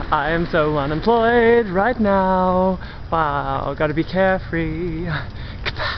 I am so unemployed right now. Wow, gotta be carefree.